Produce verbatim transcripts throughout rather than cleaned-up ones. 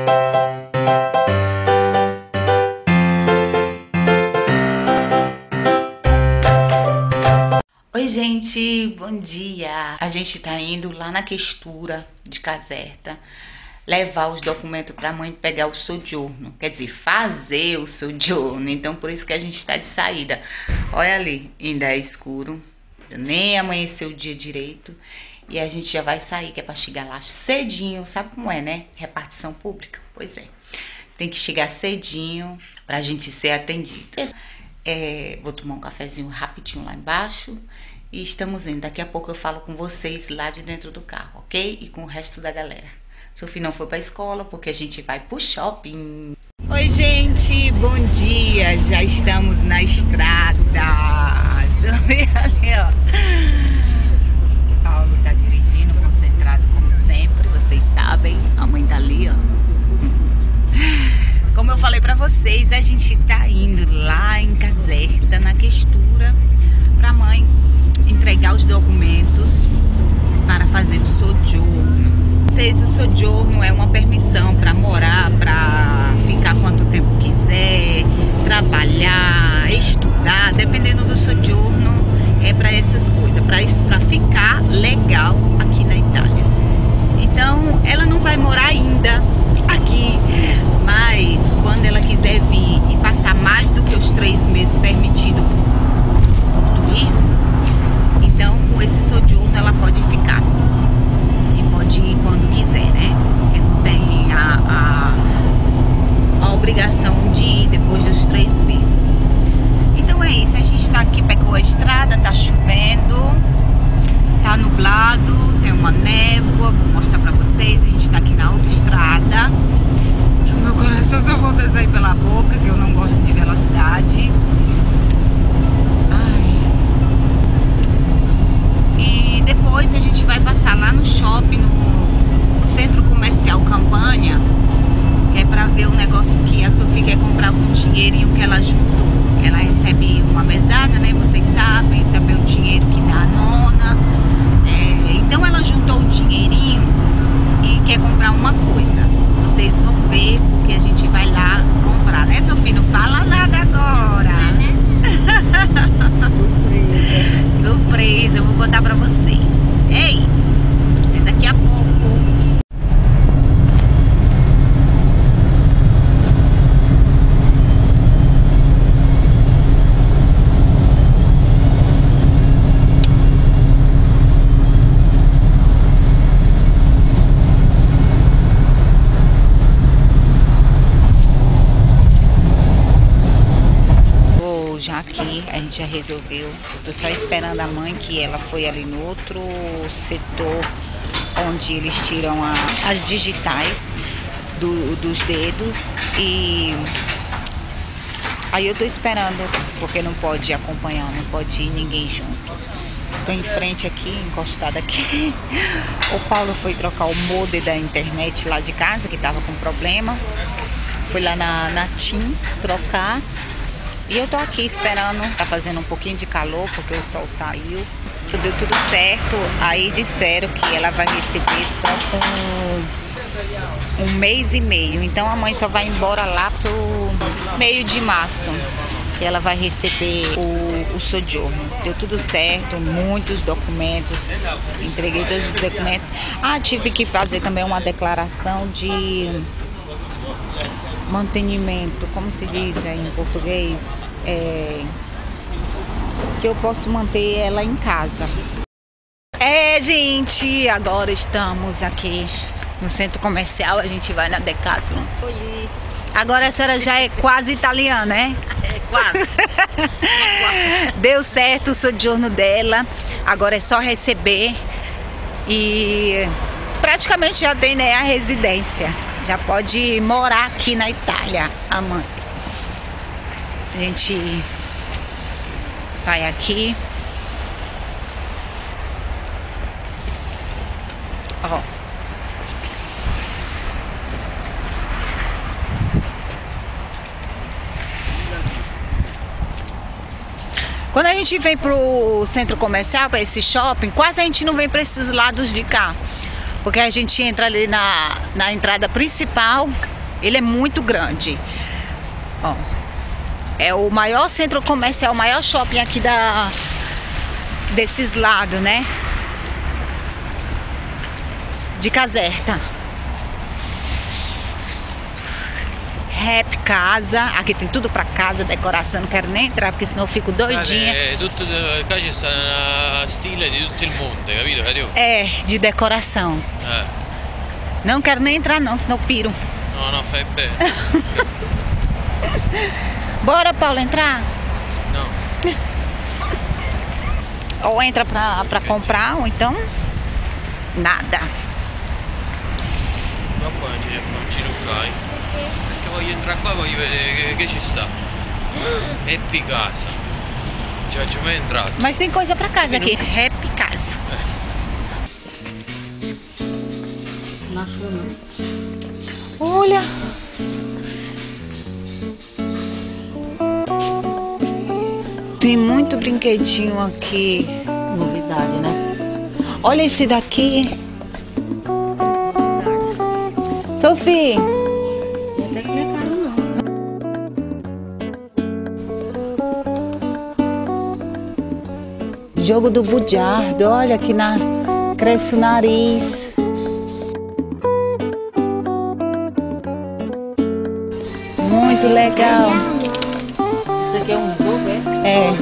Oi gente, bom dia! A gente tá indo lá na Questura de Caserta levar os documentos pra mãe pegar o soggiorno, quer dizer, fazer o soggiorno, então por isso que a gente tá de saída. Olha ali, ainda é escuro, nem amanheceu o dia direito e a gente já vai sair, que é pra chegar lá cedinho, sabe como é, né? Repartição pública, pois é, tem que chegar cedinho pra gente ser atendido. É, vou tomar um cafezinho rapidinho lá embaixo e estamos indo. Daqui a pouco eu falo com vocês lá de dentro do carro, ok? E com o resto da galera. Sophie não foi pra escola porque a gente vai pro shopping. Oi gente, bom dia. Já estamos na estrada. Sophie ali, ó. Paulo tá dirigindo, concentrado como sempre. Vocês sabem, a mãe tá ali, ó. Como eu falei pra vocês, a gente tá indo lá em Caserta, na Questura, pra mãe entregar os documentos para fazer o soggiorno. Vocês, o soggiorno é uma permissão para morar, para ficar quanto tempo quiser, trabalhar, estudar, dependendo do soggiorno, é para essas coisas, para ficar legal aqui na Itália. Então, ela não vai morar ainda aqui, mas quando ela quiser vir e passar mais do que os três meses permitido por, por, por turismo, então com esse soggiorno ela pode ficar e pode ir quando quiser, né? Porque não tem a, a, a obrigação de ir depois dos três meses. Então é isso, a gente tá aqui, pegou a estrada, tá chovendo, tá nublado, tem uma névoa, vou mostrar pra vocês. A gente tá aqui na autoestrada, que o meu coração só volta a sair pela boca, que eu não gosto de velocidade. Ai. E depois a gente vai passar lá no shopping, no, no Centro Comercial Campanha, que é pra ver o negócio que a Sophie quer comprar com o dinheirinho que ela juntou. Ela recebe uma mesada, né? Vocês sabem, também o dinheiro que dá a nona. É, então ela juntou o dinheirinho e quer comprar uma coisa. Vocês vão ver, porque a gente vai lá comprar, né, Sophie? Não fala nada agora. Surpresa. Surpresa, eu vou contar pra vocês. É isso. Até daqui a pouco. Já aqui, a gente já resolveu. Eu tô só esperando a mãe, que ela foi ali no outro setor onde eles tiram a, as digitais do, dos dedos. E aí eu tô esperando, porque não pode acompanhar, não pode ir ninguém junto. Tô em frente aqui, encostada aqui. O Paulo foi trocar o modem da internet lá de casa, que tava com problema. Foi lá na, na TIM trocar. E eu tô aqui esperando, tá fazendo um pouquinho de calor porque o sol saiu. Deu tudo certo, aí disseram que ela vai receber só com um mês e meio. Então a mãe só vai embora lá pro meio de março, que ela vai receber o, o soggiorno. Deu tudo certo, muitos documentos, entreguei todos os documentos. Ah, tive que fazer também uma declaração de mantenimento, como se diz aí em português, é, que eu posso manter ela em casa. É, gente, agora estamos aqui no centro comercial, a gente vai na Decathlon. Oi. Agora a senhora já é quase italiana, né? É quase. Deu certo o soggiorno dela, agora é só receber e praticamente já tem, né, a residência. Já pode morar aqui na Itália, a mãe. A gente vai aqui. Ó. Quando a gente vem pro centro comercial, para esse shopping, quase a gente não vem para esses lados de cá. Porque a gente entra ali na, na entrada principal Ele é muito grande. Ó, é o maior centro comercial, o maior shopping aqui da desses lados, né? De Caserta. Rap casa, aqui tem tudo pra casa, decoração, não quero nem entrar porque senão eu fico doidinha. É, tutto, qua ci sta una stile di tutto il mondo, capito? Cadê? É, de decoração. É. Não quero nem entrar não, senão eu piro. Não, não, faz bem. Bora, Paulo, entrar? Não. Ou entra pra, pra comprar, ou então nada. Ma qua non ci ruccai. Perché voglio entrare qua, voglio vedere che, che ci sta. Happy casa. Já ci vai entrato. Mas tem coisa pra casa aqui. Happy casa. Olha. Tem muito brinquedinho aqui. Novidade, né? Olha esse daqui. Sophie. Até que não é caro, não. Jogo do bugiardo. Olha aqui na... Cresce o nariz. Muito legal. Isso aqui é um jogo, é? É.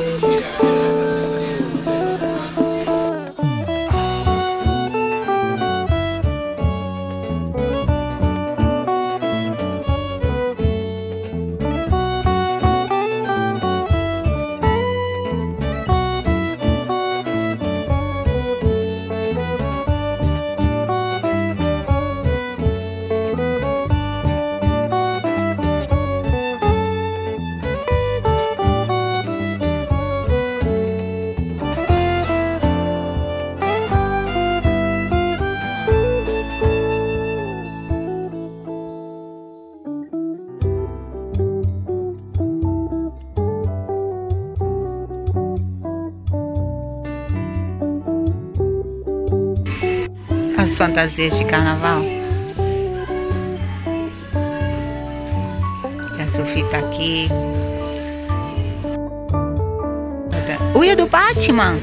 As fantasias de carnaval. A Sophie tá aqui. Unha do Batman.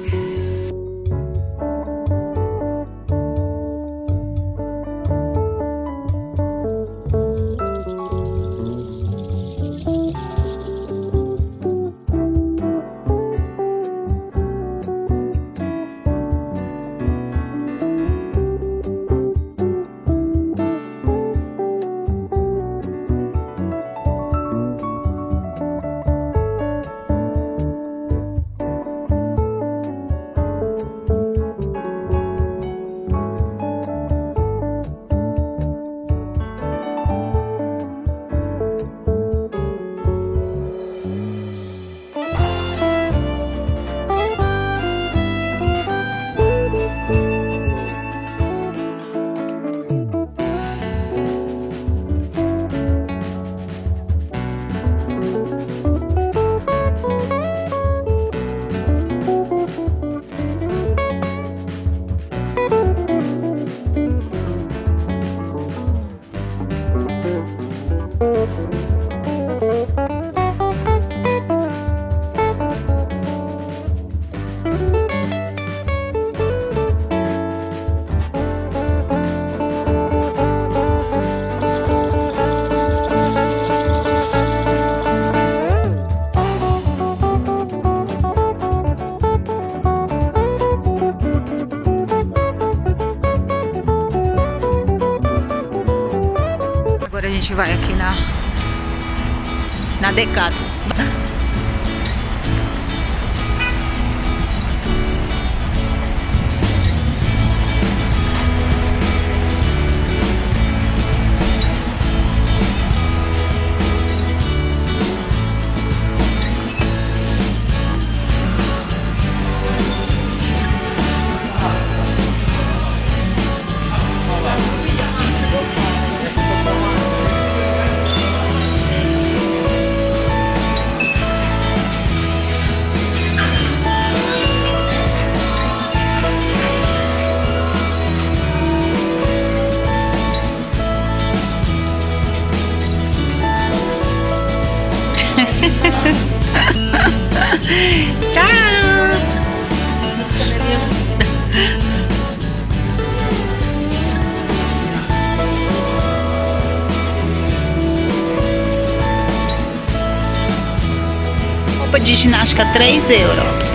Agora a gente vai aqui na na Decathlon. Tchau! Roupa de ginástica três euros.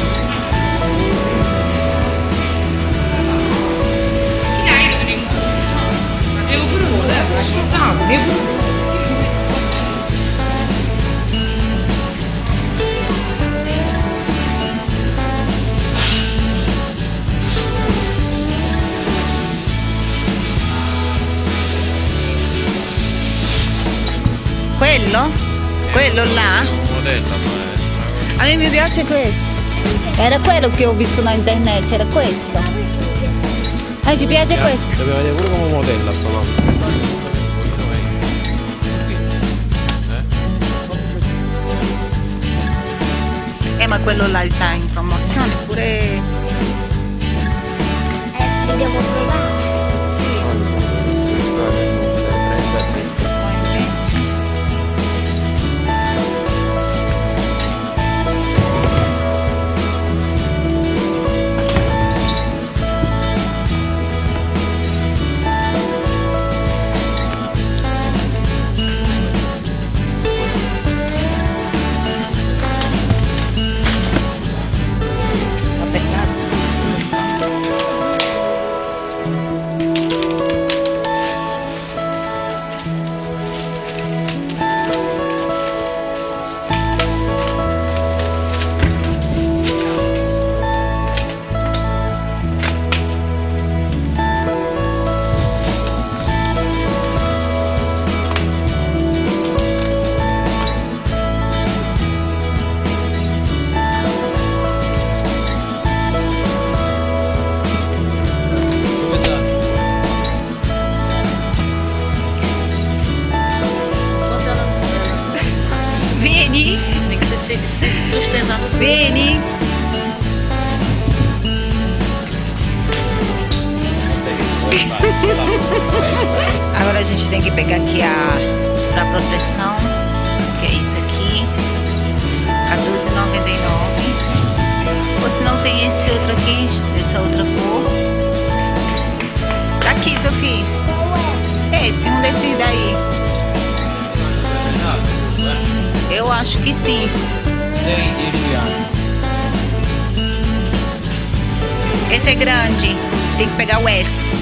Quello? Quello là? Modello, A me mi piace questo. Era quello che ho visto na internet, era questo. A me ti piace questo? Dobbiamo vedere pure come modello, però. Eh, ma quello là sta in promozione pure. Eh, li devo provare. Vieni, Tem que se, se sustentar no vieni. Agora a gente tem que pegar aqui a pra proteção, que é isso aqui, quatorze e noventa e nove. Ou se não tem esse outro aqui, essa outra cor. Tá aqui, Sofia. Qual é? Esse, um desses daí. Eu acho que sim. Tem dieci anni. Esse é grande. Tem que pegar o S.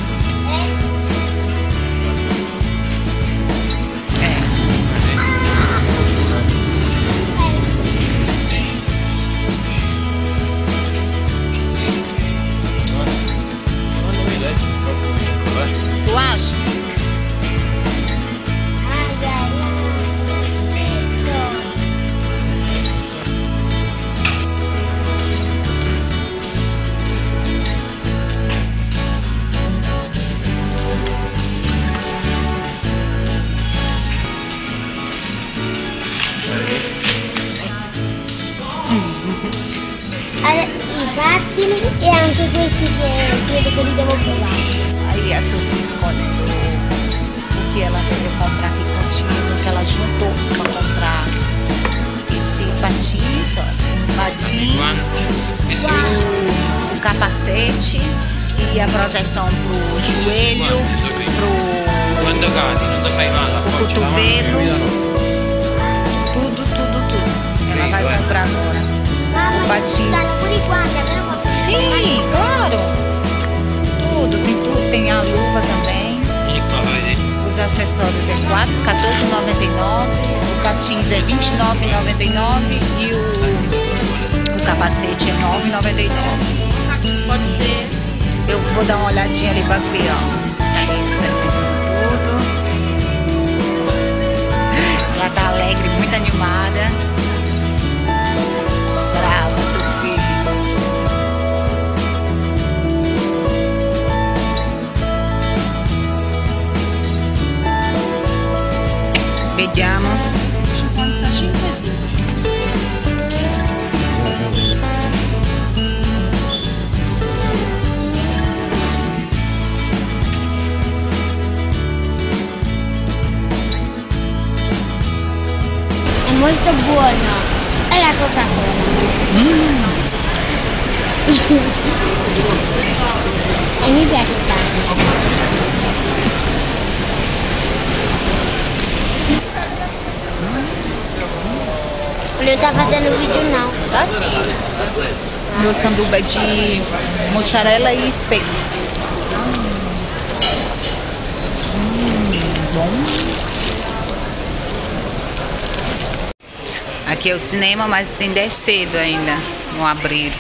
É. Secondo me adesso è troppo piccolo, eh. Tu acha? Ai, ai, ai. Allora, i pattini e anche questi che credo che li devo provare. Aí a Sofia escolhendo o que ela deve comprar aqui contigo, que ela juntou para comprar esse patins, ó, patins, Esse o, o capacete e a proteção pro joelho, pro quando cadi non ti fai male, o appoggi la cotovelo, mano. tudo, tudo, tudo. Ela vai Vai. comprar agora. Mamma, O patins. stanno pure i guanti, almeno posso Sim, claro. Tudo, tem tudo, tem a luva também. Vieni qua, vedi. Os acessórios é quatorze e noventa e nove, o patins é vinte e nove e noventa e nove e o, o capacete é nove e noventa e nove. Pode ser. Eu vou dar uma olhadinha ali pra ver, ó. Tá ali experimentando tudo. Ela tá alegre, muito animada. Brava, Sofia. Vediamo. molto buono. È la Coca-Cola. Mm. E mi piace tanto. Non sta facendo vídeo não. Tá sim. Meu sanduba é de mussarela e espeto. Hum, bom. Aqui é o cinema, mas ainda é cedo ainda. Não abriram.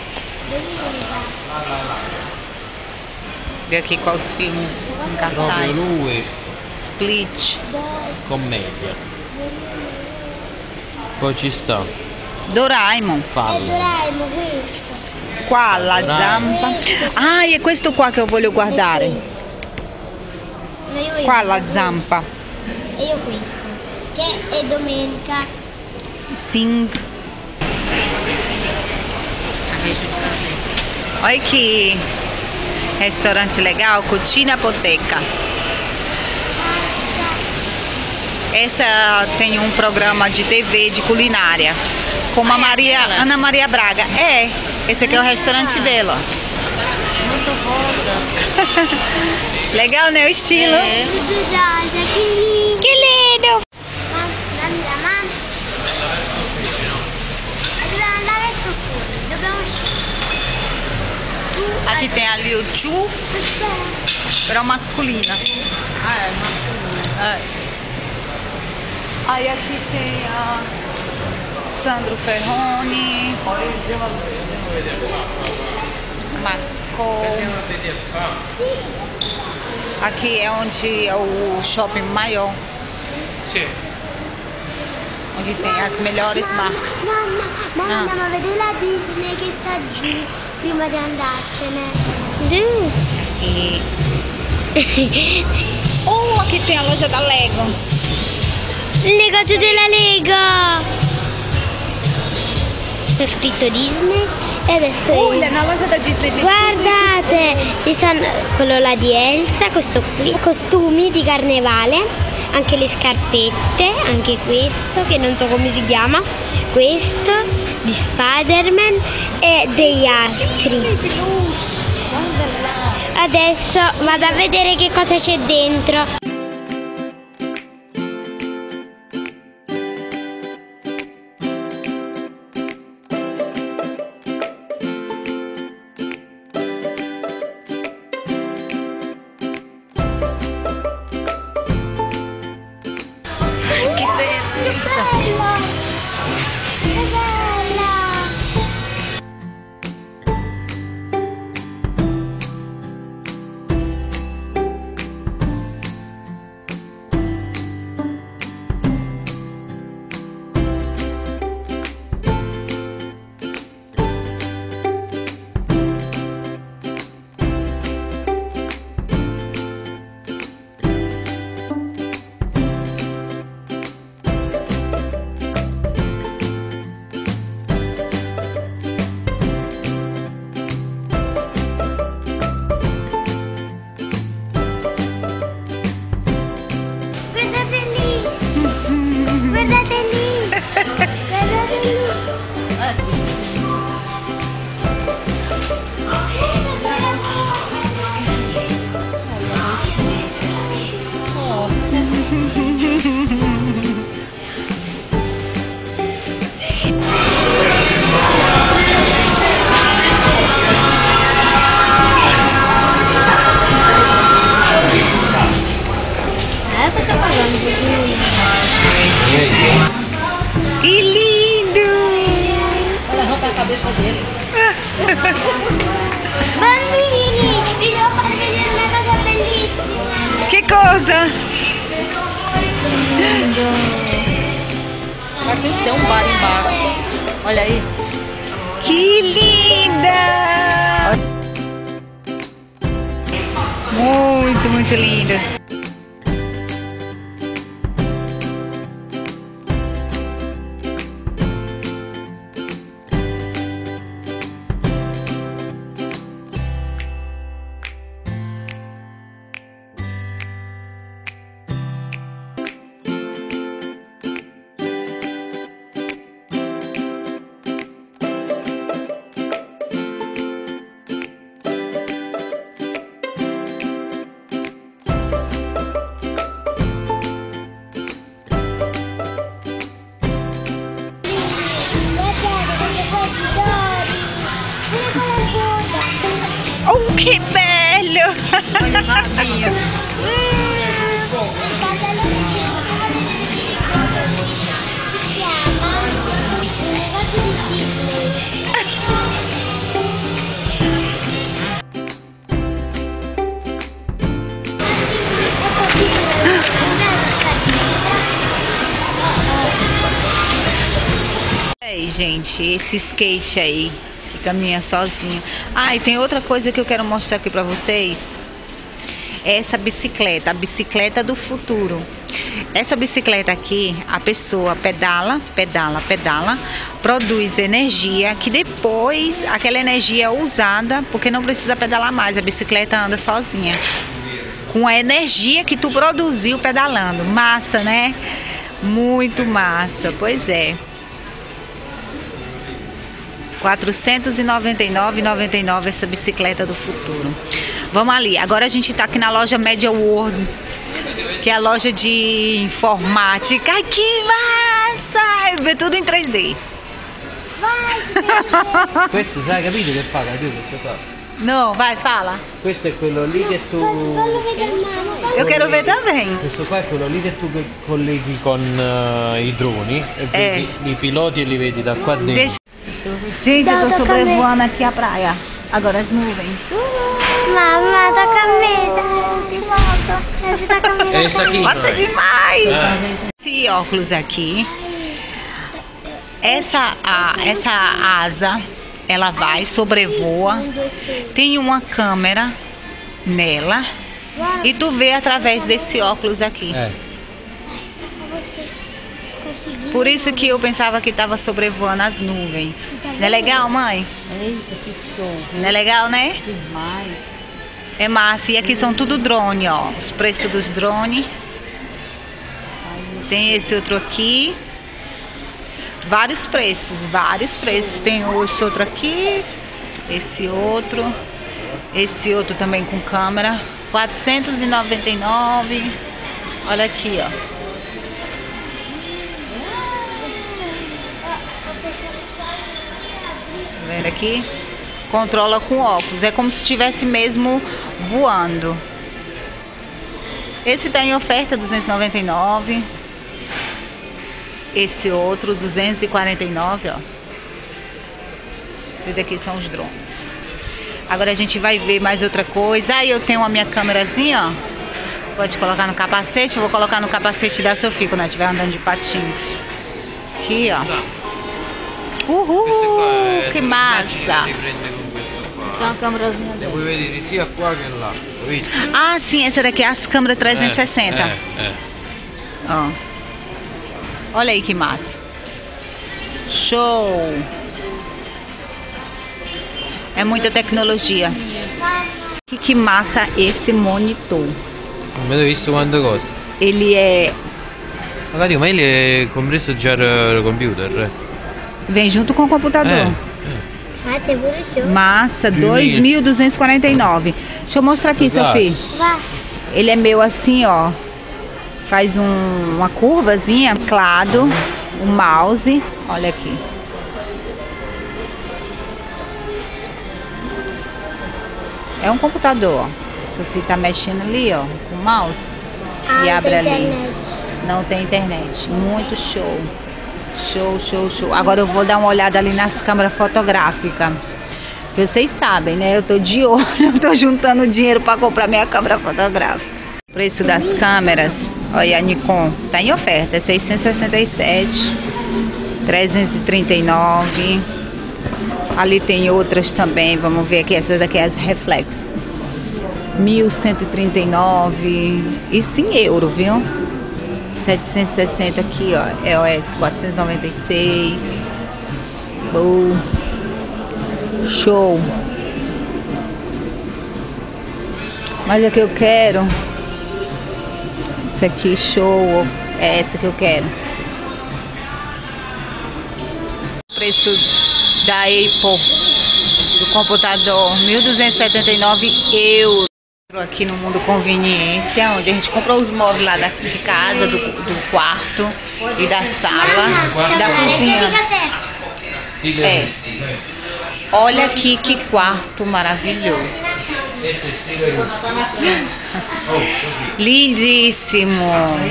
Vê aqui quais filmes em cartaz. Proprio lui, Split. commedia. Poi ci sta Doraemon. È Fallo. Doraemon questo. Qua la zampa. Ah, e questo qua che io voglio guardare. No, io Qua io la questo. zampa. E io questo. Che è domenica. Sing. Olha que restaurante legal, Cucina Boteca. Essa tem um programa de T V de culinária com a Maria, Ana Maria Braga. É, esse aqui é o restaurante dela. Muito rosa. Legal, né? O estilo. É. Tudo rosa, que lindo. Que lindo! Dammi la mano. Dobbiamo andare adesso fuori. Dobbiamo uscire. Tu Aqui tem ali o Chu, aspetta. però masculina. Ah, é masculino. É. Aí aqui tem a Sandro Ferroni, Max Cole. Aqui é onde é o shopping maior, Sì. onde tem as melhores marcas. Mamma, mamma Ah. andiamo a vedere la Disney che sta giù prima di andarcene. E... Oh, aqui tem a loja da Lego. Il negozio della Lega! C'è scritto Disney e adesso Olha, na loja da Disney tem guardate, ci sono quello là di Elsa, questo qui, costumi di carnevale, anche le scarpette, anche questo che non so come si chiama, questo di Spider-Man e degli altri. Guarda lá. Adesso vado a vedere che cosa c'è dentro. Que beleza. Bella! Che bella! Guardate lì! Guardate lì! Guardate lì! Eh, cosa parlando di lui? Que lindo! Olha, arranca a cabeça dele. Bambini, vi devo far vedere una cosa bellissima. Que coisa! Aqui tem um bar embaixo. Olha aí. Que linda! Muito, muito linda. sardinha. Aí, gente, esse skate aí que caminha sozinho. Ah, e tem outra coisa que eu quero mostrar aqui pra vocês. Essa bicicleta, a bicicleta do futuro. Essa bicicleta aqui, a pessoa pedala, pedala, pedala, produz energia que depois aquela energia é usada porque não precisa pedalar mais, a bicicleta anda sozinha. Com a energia que tu produziu pedalando. Massa, né? Muito massa, pois é. quatrocentos e noventa e nove reais e noventa e nove centavos essa bicicleta do futuro. Vamos ali. Agora a gente tá aqui na loja Media World, que é a loja de informática. Ai, que massa! Vê tudo em três D. Questo sai capito che fa? Questo qua. Não, vai, fala. Questo è quello lì che tu... Eu quero ver também. Questo qua è quello lì che tu colleghi con uh, i droni e vedi É. i piloti e li vedi da qua dentro. Deixa... Gente, eu tô sobrevoando aqui a praia. Agora as nuvens. Uh, Mamma, toca a me. que massa. Ajuda a câmera. É isso aqui. Massa não é? demais. Ah. Esse óculos aqui, essa, a, essa asa, ela vai, sobrevoa, tem uma câmera nela e tu vê através desse óculos aqui. É. Por isso que eu pensava que estava sobrevoando as nuvens. Não é legal, mãe? Eita, que show. Não é legal, né? Demais. É massa. E aqui são tudo drone, ó. Os preços dos drones. Tem esse outro aqui. Vários preços, vários preços. Tem esse outro aqui. Esse outro. Esse outro também com câmera. quatrocentos e noventa e nove reais. Olha aqui, ó. Tá vendo aqui? Controla com óculos. É como se estivesse mesmo voando. Esse tá em oferta duzentos e noventa e nove reais. Esse outro duzentos e quarenta e nove reais, ó. Esse daqui são os drones. Agora a gente vai ver mais outra coisa. Aí eu tenho a minha câmerazinha, ó. Pode colocar no capacete. Eu vou colocar no capacete da Sofia quando ela estiver andando de patins. Aqui, ó. Uhul, que massa! Tem uma câmerazinha Le dela. puoi vedere sia qua che là, capito? Ah, sim, essa daqui é as câmeras trezentos e sessenta. É, é. Ó. Olha aí que massa. Show! É muita tecnologia. Que, que massa esse monitor. Non avete visto quanto costa? Ele é... Magari, ma ele è compreso già il computer, eh? Vem junto com o computador. É. Ah, tem pure show. Massa, dois mil duzentos e quarenta e nove. Deixa eu mostrar aqui, Sofia. Vai. Ele é meu assim, ó. Faz um, uma curvazinha, teclado, o mouse. Olha aqui. É um computador, ó. Sofia tá mexendo ali, ó, com o mouse. Ah, E não abre tem ali. internet. Não tem internet. Muito show. Show, show, show. Agora eu vou dar uma olhada ali nas câmeras fotográficas. Vocês sabem, né? Eu tô de olho, eu tô juntando dinheiro para comprar minha câmera fotográfica. O preço das câmeras, olha, a Nikon tá em oferta, seiscentos e sessenta e sete, trezentos e trinta e nove. Ali tem outras também, vamos ver aqui, essas daqui é as reflex. mil cento e trinta e nove, isso em euro, viu? setecentos e sessenta aqui, ó, E O S quatrocentos e noventa e seis. Boa. Show. Mas é que eu quero. Esse aqui, show. É essa que eu quero. Preço da Apple do computador, mil duzentos e setenta e nove euros. Aqui no Mundo Conveniência, onde a gente comprou os móveis lá da, de casa, do, do quarto e da sala e da cozinha. É. Olha aqui que quarto maravilhoso. Lindíssimo.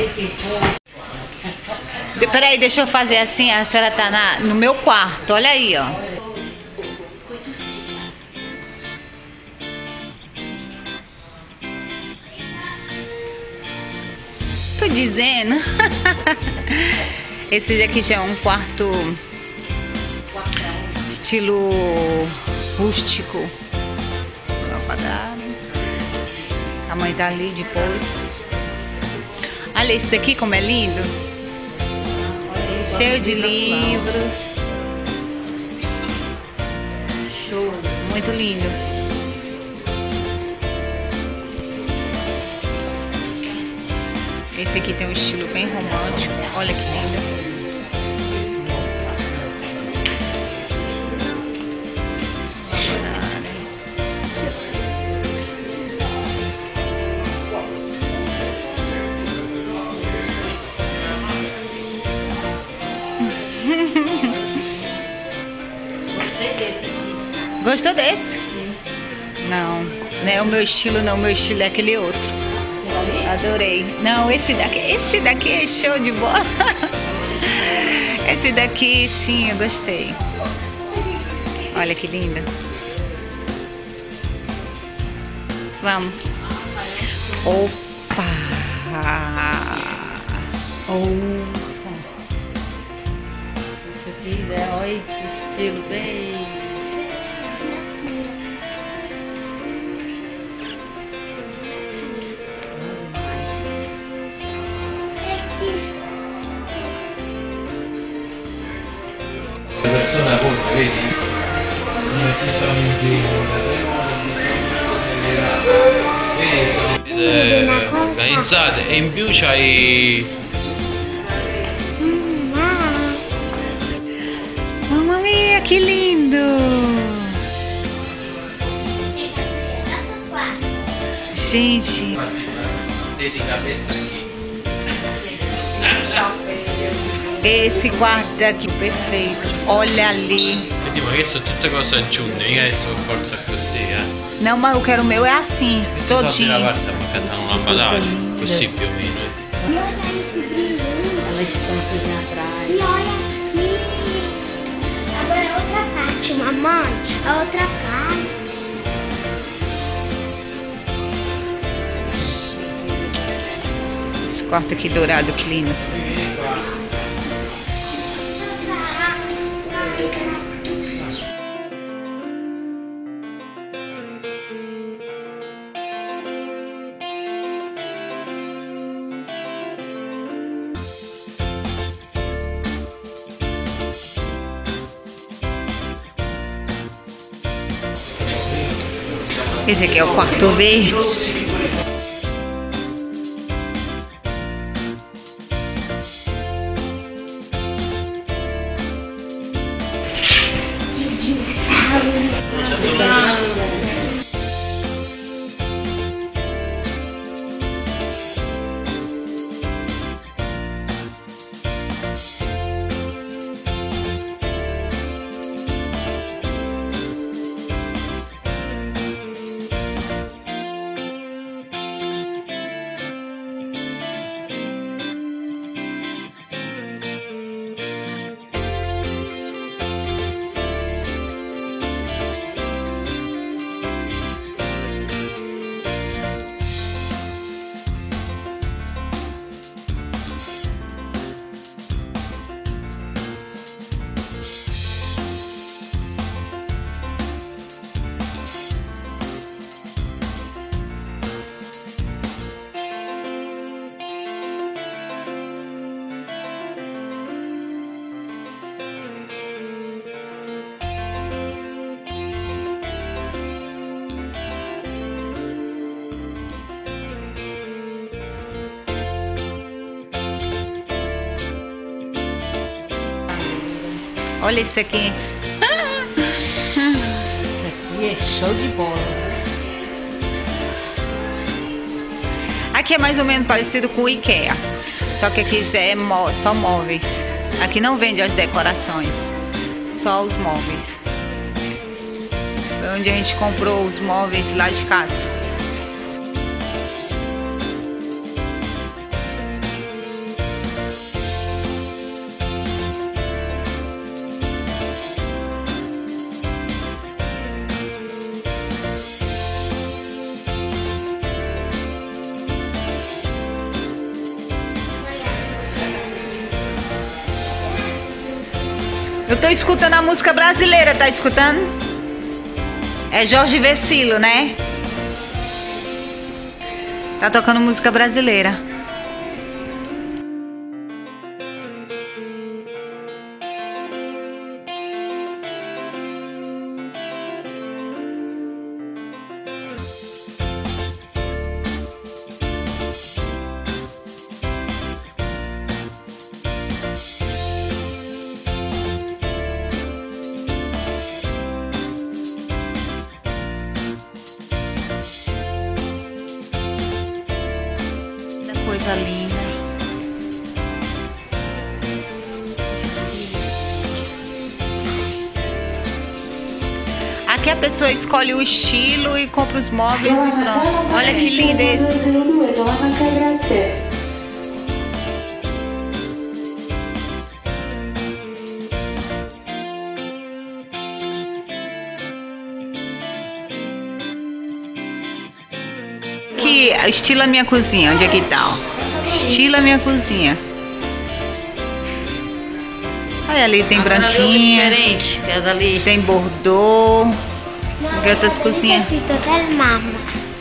De, peraí, deixa eu fazer assim. A senhora tá na, no meu quarto. Olha aí, ó. Tô dizendo. Esse daqui já é um quarto estilo rústico. A mãe tá ali depois. Olha esse daqui como é lindo. Cheio de livros. Show. Muito lindo. Esse aqui tem um estilo bem romântico. Olha que lindo. Gostou desse? Não, não é o meu estilo, não. O meu estilo é aquele outro. Adorei. Não, esse daqui, esse daqui é show de bola. Esse daqui, sim, eu gostei. Olha que linda. Vamos. Opa! Opa! Isso aqui, né? Olha que estilo bem. Persona conta, vedi? Non ci sono in giro, vedi? Organizzate e in più c'hai. Mamma mia, que lindo! Gente, Dedica adesso aqui. esse quarto aqui perfeito. Olha ali. Vedi, ma che sono tutte cose aggiunte, mica adesso per forza così, eh. Não, mas eu quero o meu é assim, todinho. La parte mancata una lampadata, così più o meno. E olha esse brilho. Elas estão aqui atrás. E olha aqui. Agora a outra parte, mamãe. A outra parte. Esse quarto aqui dourado, que lindo. Esse aqui é o quarto verde. Olha isso aqui. Isso aqui é show de bola. Aqui é mais ou menos parecido com o IKEA. Só que aqui já é mó- só móveis. Aqui não vende as decorações. Só os móveis. Foi onde a gente comprou os móveis lá de casa. Eu tô escutando a música brasileira, tá escutando? É Jorge Vecilo, né? Tá tocando música brasileira. Coisa linda. Aqui a pessoa escolhe o estilo e compra os móveis e pronto. Olha que lindo esse. Aqui, estilo a minha cozinha. Onde é que tá? Ó? Estilo a minha cozinha. Aí ali tem Agora branquinha. ali é diferente, que é dali. Tem bordô. Que outras cozinhas? È scritto del mamma.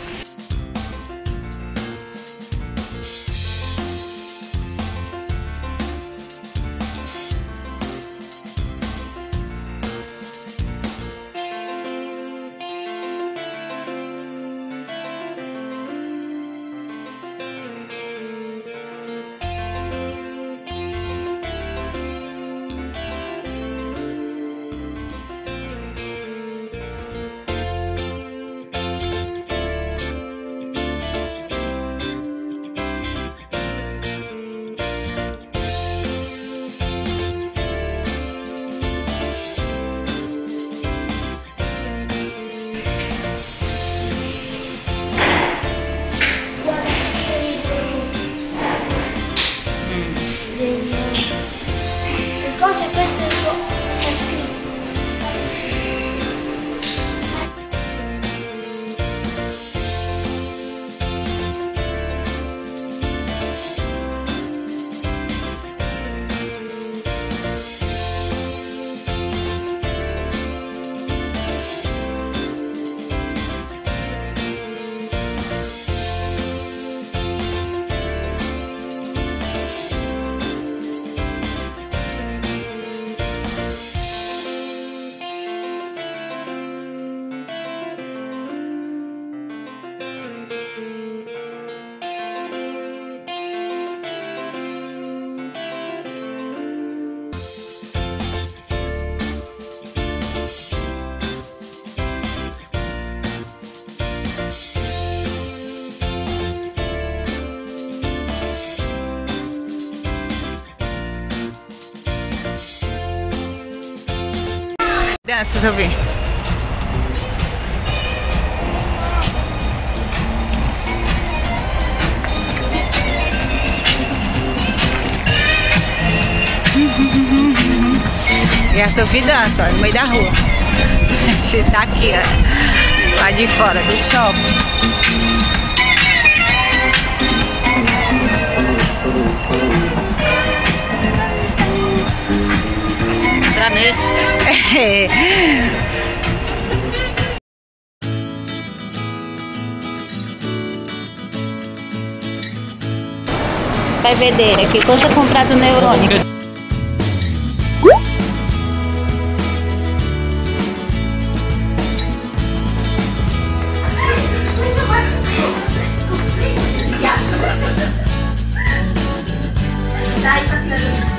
Cosa questo sta scritto? Dança, eu vi. E a Sofia dança, ó, no meio da rua. A gente tá aqui, ó, lá de fora do shopping. Entrar nesse. É. Vai ver, que coisa comprada no Eurônica. Dai, sta tirando.